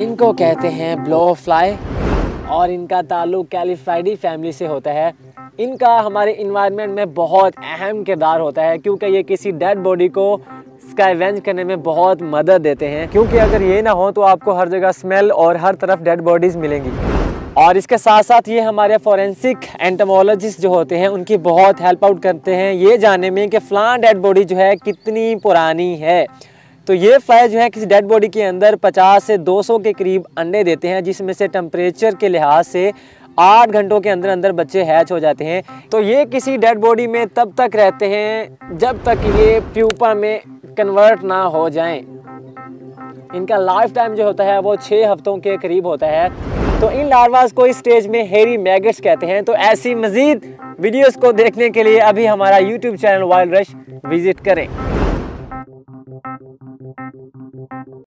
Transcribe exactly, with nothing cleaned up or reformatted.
इनको कहते हैं ब्लो फ्लाई और इनका ताल्लुक कैलीफ्राइडी फैमिली से होता है। इनका हमारे इन्वायरमेंट में बहुत अहम किरदार होता है क्योंकि ये किसी डेड बॉडी को स्काइवेंज करने में बहुत मदद देते हैं, क्योंकि अगर ये ना हो तो आपको हर जगह स्मेल और हर तरफ डेड बॉडीज़ मिलेंगी। और इसके साथ साथ ये हमारे फोरेंसिक एंटोमोलॉजिस्ट जो होते हैं उनकी बहुत हेल्प आउट करते हैं ये जानने में कि फ़लाँ डेड बॉडी जो है कितनी पुरानी है। तो ये फ्लाई जो है किसी डेड बॉडी के अंदर पचास से दो सौ के करीब अंडे देते हैं, जिसमें से टेम्परेचर के लिहाज से आठ घंटों के अंदर अंदर बच्चे हैच हो जाते हैं। तो ये किसी डेड बॉडी में तब तक रहते हैं जब तक ये प्यूपा में कन्वर्ट ना हो जाएं। इनका लाइफ टाइम जो होता है वो छः हफ्तों के करीब होता है। तो इन लार्वास को इस स्टेज में हेरी मैगट्स कहते हैं। तो ऐसी मज़ीद वीडियोस को देखने के लिए अभी हमारा YouTube channel Wild Rush visit करें।